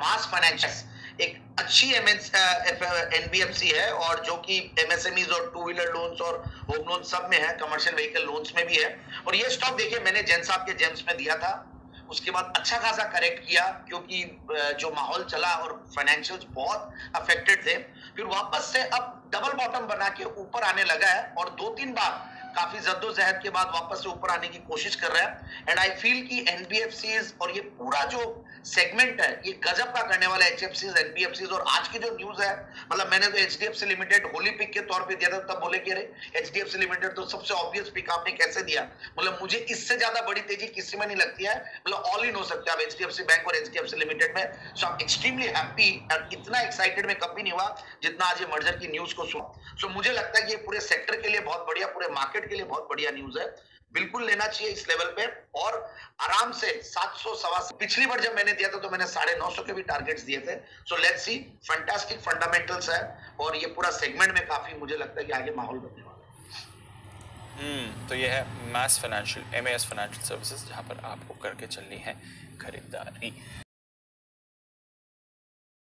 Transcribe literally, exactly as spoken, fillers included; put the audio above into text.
मास financial एक अच्छी NBFC है और जो कि एमएसएमईज और टू व्हीलर लोन्स और होम लोन सब में है, कमर्शियल व्हीकल लोन्स में भी है। और ये स्टॉक देखिए मैंने जैन साहब के जेम्स में दिया था, उसके बाद अच्छा खासा करेक्ट किया क्योंकि जो माहौल चला और फाइनेंशियल्स बहुत अफेक्टेड थे, फिर वापस से अब डबल बॉटम बना के ऊपर आने लगा है और दो तीन बार काफी जद्दोजहद के बाद वापस से ऊपर आने की कोशिश कर रहा है। एंड आई फील कि एनबीएफसीज और ये पूरा जो सेगमेंट है ये गजब का करने वाला है, एचएफसीज, एनबीएफसीज। और आज की जो न्यूज है, मतलब मैंने तो एचडीएफसी लिमिटेड होली पिक के तौर पे दिया था, तब बोले कि अरे एचडीएफसी लिमिटेड तो सबसे ऑब्वियस पिक आपने कैसे दिया, मतलब मुझे इससे ज्यादा बड़ी तेजी किसी में नहीं लगती है, मतलब ऑल इन हो सकता है एचडीएफसी बैंक और एचडीएफसी लिमिटेड में। So I am extremely happy और इतना एक्साइटेड में कभी नहीं हुआ जितना आज ये मर्जर की न्यूज को सुना। सो मुझे लगता है कि ये पूरे सेक्टर के लिए बहुत बढ़िया, पूरे मार्केट के लिए बहुत बढ़िया न्यूज है, बिल्कुल लेना चाहिए इस लेवल पे। और आराम से सात सौ सवा पिछली बार जब मैंने दिया था तो मैंने साढ़े नौ सौ के भी टारगेट्स दिए थे। So let's see, fantastic fundamentals है और ये पूरा सेगमेंट में काफी मुझे लगता है कि आगे माहौल बनने वाला है। हम्म तो ये है MAS financial, MAS financial services, जहां पर आपको करके चलनी है खरीदारी।